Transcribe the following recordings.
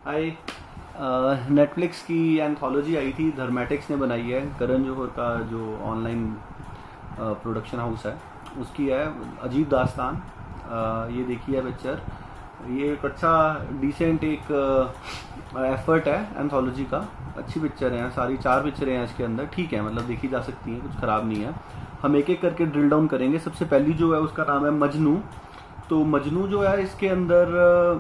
हाय। Netflix की anthology आई थी, धर्मेटिक्स ने बनाई है। करण जौहर का जो ऑनलाइन प्रोडक्शन हाउस है उसकी है, अजीब दास्तान। ये देखी है पिक्चर। ये एक अच्छा डिसेंट एक एफर्ट है एंथोलॉजी का। अच्छी पिक्चर है, सारी 4 पिक्चरें हैं इसके अंदर। ठीक है, मतलब देखी जा सकती हैं, कुछ ख़राब नहीं है। हम एक एक करके ड्रिल डाउन करेंगे। सबसे पहली जो है उसका नाम है मजनू। तो मजनू जो है इसके अंदर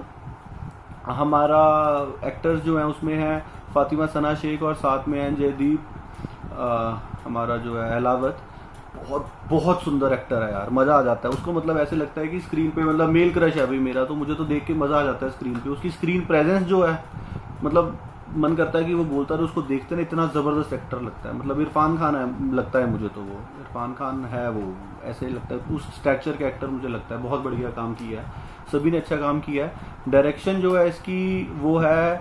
हमारा एक्टर्स जो हैं उसमें है फातिमा सना शेख और साथ में है जयदीप, हमारा जो है अहलावत। बहुत बहुत सुंदर एक्टर है यार, मज़ा आ जाता है उसको। मतलब ऐसे लगता है कि स्क्रीन पे मतलब मेल क्रश है भाई मेरा, तो मुझे तो देख के मज़ा आ जाता है स्क्रीन पे। उसकी स्क्रीन प्रेजेंस जो है, मतलब मन करता है कि वो बोलता है तो उसको देखते ना, इतना ज़बरदस्त एक्टर लगता है। मतलब इरफान खान है लगता है मुझे, तो वो इरफान खान है, वो ऐसे ही लगता है। उस स्ट्रक्चर के एक्टर मुझे लगता है। बहुत बढ़िया काम किया है, सभी ने अच्छा काम किया है। डायरेक्शन जो है इसकी वो है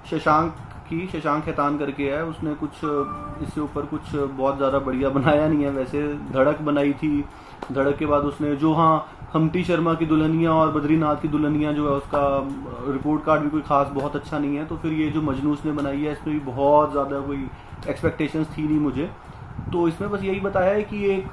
शशांक खेतान करके है। उसने कुछ इससे ऊपर कुछ बहुत ज़्यादा बढ़िया बनाया नहीं है। वैसे धड़क बनाई थी, धड़क के बाद उसने जो, हाँ, हम्टी शर्मा की दुल्हनिया और बद्रीनाथ की दुल्हनिया जो है उसका रिपोर्ट कार्ड भी कोई खास बहुत अच्छा नहीं है। तो फिर ये जो मजनू उसने बनाई है इसमें भी बहुत ज़्यादा कोई एक्सपेक्टेशंस थी नहीं मुझे। तो इसमें बस यही बताया है कि एक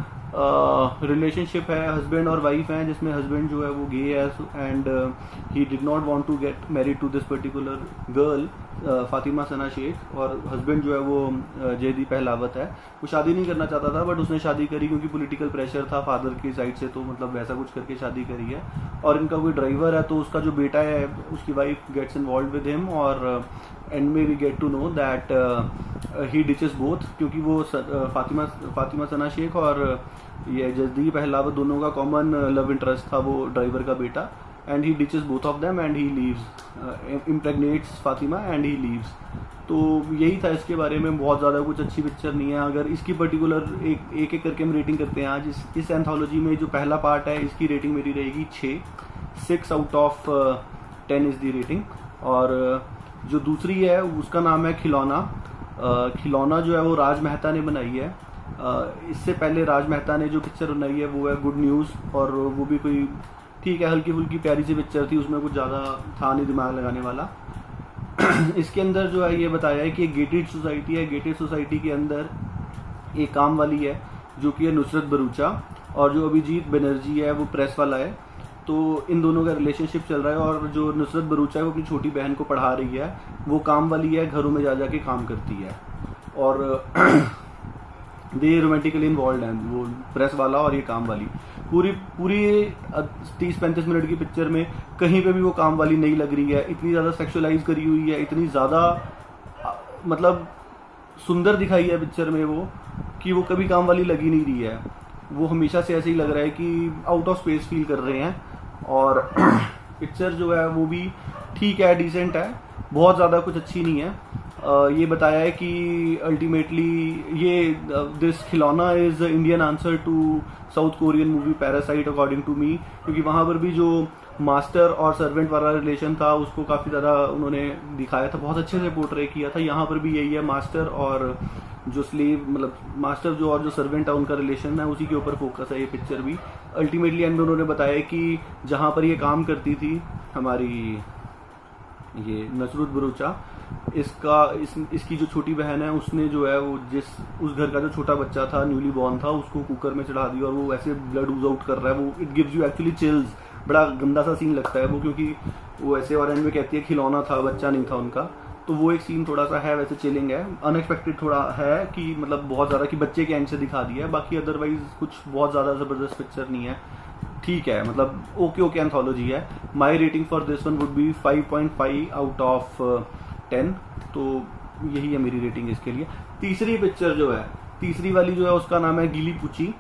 रिलेशनशिप है, हस्बैंड और वाइफ हैं, जिसमें हस्बैंड जो है वो गे है and he did not want to get married to this particular girl Fatima Sana Shaikh. और हस्बैंड जो है वो जयदीप अहलावत है। वो शादी नहीं करना चाहता था बट उसने शादी करी क्योंकि पॉलिटिकल प्रेशर था फादर की साइड से, तो मतलब वैसा कुछ करके शादी करी है। और इनका कोई ड्राइवर है, तो उसका जो बेटा है उसकी wife gets involve with him और एंड में we get to know that he ditches both, क्योंकि वो फातिमा सना शेख और ये जयदीप अहलावत दोनों का कॉमन लव इंटरेस्ट था वो ड्राइवर का बेटा। And he ditches both of them and he leaves, impregnates Fatima and he leaves. तो यही था इसके बारे में। बहुत ज़्यादा कुछ अच्छी पिक्चर नहीं है। अगर इसकी पर्टिकुलर एक एक करके हम रेटिंग करते हैं आज, इस एंथोलॉजी में जो पहला पार्ट है इसकी रेटिंग मेरी रहेगी 6 out of 10 is the rating. और जो दूसरी है उसका नाम है खिलौना। खिलौना जो है वो राज मेहता ने बनाई है। इससे पहले राज मेहता ने जो पिक्चर बनाई है वो है गुड न्यूज़, और वो भी कोई ठीक है, हल्की फुल्की प्यारी सी पिक्चर थी, उसमें कुछ ज़्यादा था नहीं दिमाग लगाने वाला। इसके अंदर जो है ये बताया है कि एक गेटेड सोसाइटी है। गेटेड सोसाइटी के अंदर एक काम वाली है जो कि है नुसरत भरूचा, और जो अभिजीत बनर्जी है वो प्रेस वाला है। तो इन दोनों का रिलेशनशिप चल रहा है, और जो नुसरत भरूचा है वो अपनी छोटी बहन को पढ़ा रही है। वो काम वाली है, घरों में जा जाके काम करती है, और दे रोमांटिकली इन्वॉल्व हैं, वो प्रेस वाला और ये काम वाली। पूरी 30-35 मिनट की पिक्चर में कहीं पे भी वो काम वाली नहीं लग रही है। इतनी ज़्यादा सेक्सुअलाइज करी हुई है, इतनी ज़्यादा मतलब सुंदर दिखाई है पिक्चर में वो, कि वो कभी काम वाली लगी नहीं रही है। वो हमेशा से ऐसे ही लग रहा है कि आउट ऑफ स्पेस फील कर रहे हैं। और पिक्चर जो है वो भी ठीक है, डिसेंट है, बहुत ज़्यादा कुछ अच्छी नहीं है। ये बताया है कि अल्टीमेटली ये this Khilauna is Indian answer to South Korean movie Parasite according to me, क्योंकि वहाँ पर भी जो मास्टर और सर्वेंट वाला रिलेशन था उसको काफ़ी ज़्यादा उन्होंने दिखाया था, बहुत अच्छे से पोर्ट्रे किया था। यहाँ पर भी यही है, मास्टर और जो स्लेव, मतलब मास्टर जो और जो सर्वेंट है उनका रिलेशन है, उसी के ऊपर फोकस है ये पिक्चर भी। अल्टीमेटली एंड में उन्होंने बताया कि जहाँ पर ये काम करती थी हमारी ये नुसरत भरूचा, इसकी जो छोटी बहन है उसने जो है वो उस घर का जो छोटा बच्चा था, न्यूली बॉर्न था, उसको कुकर में चढ़ा दिया और वो ऐसे ब्लड ऊज आउट कर रहा है। वो it gives you actually chills. बड़ा गंदा सा सीन लगता है वो, क्योंकि वो ऐसे और एंड में कहती है खिलौना था, बच्चा नहीं था उनका। तो वो एक सीन थोड़ा सा है, वैसे चिलिंग है, अनएक्सपेक्टेड थोड़ा है कि मतलब बहुत ज़्यादा कि बच्चे के एंड से दिखा दिया है। बाकी अदरवाइज कुछ बहुत ज़्यादा ज़बरदस्त पिक्चर नहीं है, ठीक है, मतलब ओके एंथोलॉजी है। My rating for this one would be 5.5 out of 10। तो यही है मेरी रेटिंग इसके लिए। तीसरी पिक्चर जो है, तीसरी वाली जो है उसका नाम है गीली पूची।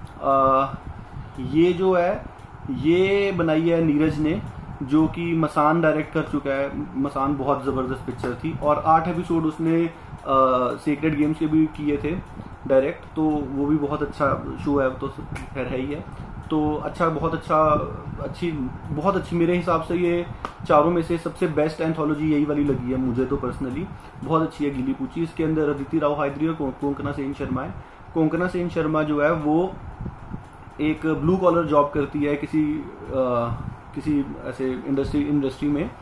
ये जो है ये बनाई है नीरज ने, जो कि मसान डायरेक्ट कर चुका है। मसान बहुत ज़बरदस्त पिक्चर थी, और 8 एपिसोड उसने सीक्रेट गेम्स के भी किए थे डायरेक्ट, तो वो भी बहुत अच्छा शो है, तो खैर है ही है। तो अच्छा, बहुत अच्छी मेरे हिसाब से ये चारों में से सबसे बेस्ट एंथोलॉजी यही वाली लगी है मुझे तो पर्सनली। बहुत अच्छी है गीली पूची। इसके अंदर अदिति राव हायद्री और कोंकणा सेन शर्मा है। कोंकणा सेन शर्मा जो है वो एक ब्लू कॉलर जॉब करती है किसी ऐसे इंडस्ट्री में,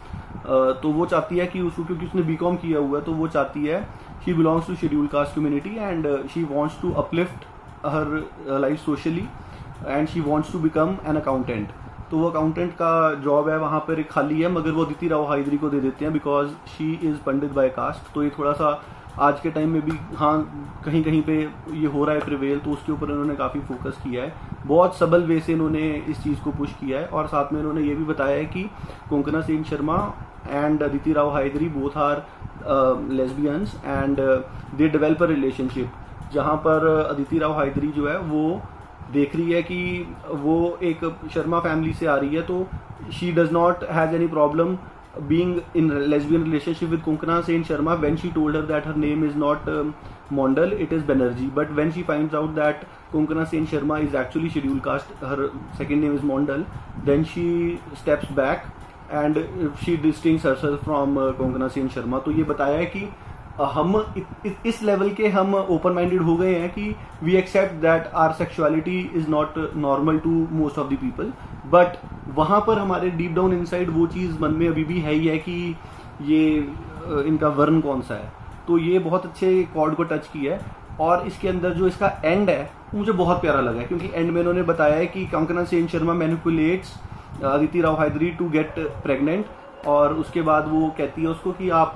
तो वो चाहती है कि उसको, क्योंकि उसने बीकॉम किया हुआ है, तो वो चाहती है, she belongs to schedule caste community and she wants to uplift her life socially and she wants to become an accountant. तो वो अकाउंटेंट का जॉब है वहाँ पर एक खाली है, मगर वो अदिति राव हायदरी को दे देते हैं because she is Pandit by caste. तो ये थोड़ा सा आज के टाइम में भी हाँ कहीं कहीं पे ये हो रहा है प्रिवेल, तो उसके ऊपर इन्होंने काफ़ी फोकस किया है, बहुत सबल वे से इन्होंने इस चीज़ को पुश किया है। और साथ में इन्होंने ये भी बताया है कि Konkona Sen Sharma and Aditi Rao Hydari both are lesbians and they develop a relationship, जहाँ पर अदिति राव हायदरी जो है वो देख रही है कि वो एक शर्मा फैमिली से आ रही है, तो she does not has any problem being in a lesbian relationship with Konkana Sen Sharma when she told her that her name is not Mondal, it is Banerjee. But when she finds out that Konkana Sen Sharma is actually scheduled caste, her second name is Mondal, then she steps back and she distincts herself from Konkana Sen Sharma. तो ये बताया है कि हम इस level के हम open minded हो गए हैं कि we accept that our sexuality is not normal to most of the people, but वहां पर हमारे डीप डाउन इनसाइड वो चीज मन में अभी भी है ही है कि ये इनका वर्ण कौन सा है। तो ये बहुत अच्छे कॉर्ड को टच किया है। और इसके अंदर जो इसका एंड है मुझे बहुत प्यारा लगा है, क्योंकि एंड में इन्होंने बताया है कि Konkona Sen Sharma manipulates Aditi Rao Hydari to get pregnant, और उसके बाद वो कहती है उसको कि आप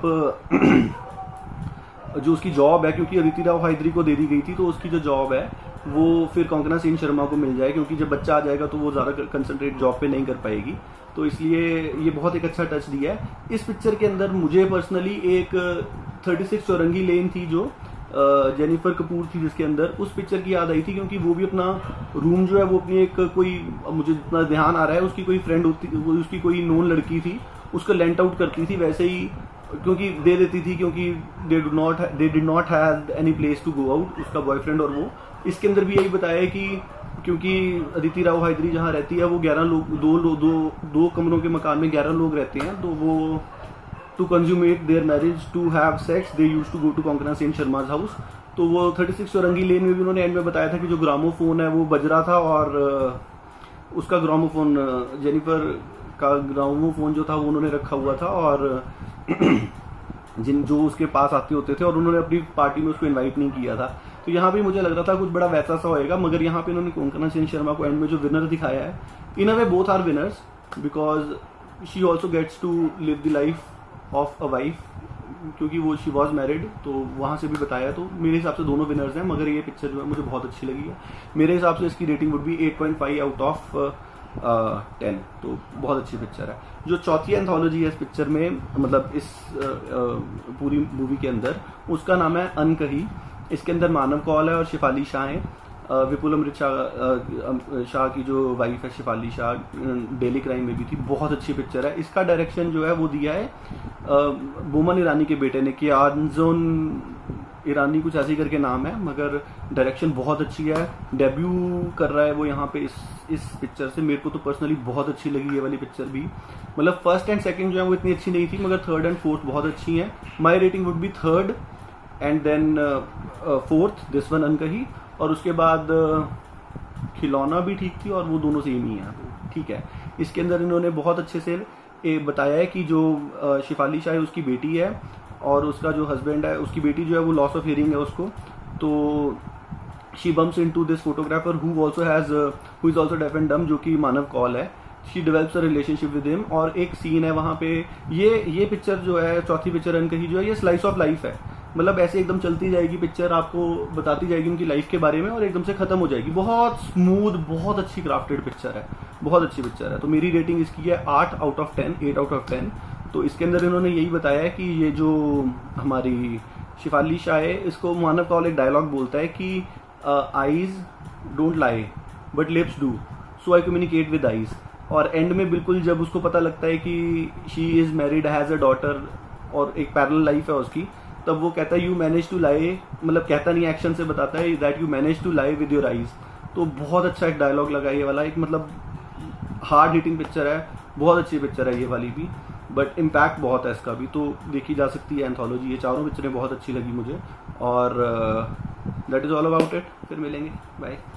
जो उसकी जॉब है, क्योंकि अदिति राव हायदरी को दे दी गई थी, तो उसकी जो जॉब है वो फिर कोंकणा सेन शर्मा को मिल जाए, क्योंकि जब बच्चा आ जाएगा तो वो ज़्यादा कंसंट्रेट जॉब पे नहीं कर पाएगी। तो इसलिए ये बहुत एक अच्छा टच दिया है। इस पिक्चर के अंदर मुझे पर्सनली एक 36 चौरंगी लेन थी जो जेनिफर कपूर थी जिसके अंदर, उस पिक्चर की याद आई थी, क्योंकि वो भी अपना रूम जो है वो अपनी एक कोई, मुझे जितना ध्यान आ रहा है, उसकी कोई फ्रेंड होती, उसकी कोई नोन लड़की थी, उसको लेंट आउट करती थी वैसे ही, क्योंकि दे देती थी, क्योंकि they did not have any place to go out, उसका बॉयफ्रेंड और वो। इसके अंदर भी यही बताया है कि क्योंकि अदिति राव हायदरी जहाँ रहती है वो 11 लोग, दो कमरों के मकान में 11 लोग रहते हैं, तो वो to consummate their marriage to have sex they used to go to Konkona Sen Sharma's house. तो वो 36 चौरंगी लेन में भी उन्होंने एंड में बताया था कि जो ग्रामोफोन है वो बज रहा था, और उसका ग्रामोफोन, जेनिफर का ग्रामोफोन जो था वो उन्होंने रखा हुआ था, और जो उसके पास आते होते थे, और उन्होंने अपनी पार्टी में उसको इनवाइट नहीं किया था। तो यहाँ भी मुझे लग रहा था कुछ बड़ा वैसा सा होएगा, मगर यहाँ पे इन्होंने कोंकणा सेन शर्मा को एंड में जो विनर दिखाया है, in a way both are winners because she also gets to live the life of a wife, क्योंकि वो शी वॉज मैरिड, तो वहाँ से भी बताया। तो मेरे हिसाब से दोनों विनर्स हैं, मगर ये पिक्चर जो है मुझे बहुत अच्छी लगी है। मेरे हिसाब से इसकी rating would be 8.5 out of 10। तो बहुत अच्छी पिक्चर है। जो चौथी एंथोलॉजी है इस पिक्चर में, मतलब इस पूरी मूवी के अंदर, उसका नाम है अनकही। इसके अंदर मानव कौल है और शिफाली शाह है। विपुल अमृत शाह की जो वाइफ है शिफाली शाह, डेली क्राइम में भी थी। बहुत अच्छी पिक्चर है। इसका डायरेक्शन जो है वो दिया है बोमन ईरानी के बेटे ने, कियारजोन ईरानी कुछ ऐसे करके नाम है, मगर डायरेक्शन बहुत अच्छी है। डेब्यू कर रहा है वो यहाँ पे इस पिक्चर से। मेरे को तो पर्सनली बहुत अच्छी लगी ये वाली पिक्चर भी। मतलब फर्स्ट एंड सेकंड जो है वो इतनी अच्छी नहीं थी, मगर थर्ड एंड फोर्थ बहुत अच्छी हैं। My rating would be third and then fourth this one Ankahi, और उसके बाद खिलौना भी ठीक थी, और वो दोनों सेम ही हैं, ठीक है। इसके अंदर इन्होंने बहुत अच्छे से बताया है कि जो शिफाली शाह है उसकी बेटी है, और उसका जो हस्बैंड है, उसकी बेटी जो है वो लॉस ऑफ हियरिंग है उसको। तो she bumps into this photographer who also has who is also deaf and dumb, जो कि मानव कौल है। She develops a relationship with him, और एक सीन है वहाँ पे। ये पिक्चर जो है, चौथी पिक्चर अनकही जो है, ये स्लाइस ऑफ लाइफ है। मतलब ऐसे एकदम चलती जाएगी पिक्चर, आपको बताती जाएगी उनकी लाइफ के बारे में, और एकदम से खत्म हो जाएगी। बहुत स्मूथ, बहुत अच्छी क्राफ्टेड पिक्चर है, बहुत अच्छी पिक्चर है। तो मेरी रेटिंग इसकी है 8 आउट ऑफ 10। तो इसके अंदर इन्होंने यही बताया है कि ये जो हमारी शिफाली शाह है, इसको मानव कौल एक डायलॉग बोलता है कि eyes don't lie but lips do, so I communicate with eyes. और एंड में बिल्कुल जब उसको पता लगता है कि she is married, has a daughter, और एक पैरेलल लाइफ है उसकी, तब वो कहता है यू मैनेज टू लाई, मतलब कहता नहीं, एक्शन से बताता है that you manage to lie with your eyes. तो बहुत अच्छा एक डायलॉग लगा ये वाला, एक मतलब हार्ड हिटिंग पिक्चर है, बहुत अच्छी पिक्चर है ये वाली भी, बट इम्पैक्ट बहुत है इसका भी। तो देखी जा सकती है एंथोलॉजी। ये चारों पिक्चरें बहुत अच्छी लगी मुझे, और that is all about it. फिर मिलेंगे, बाय।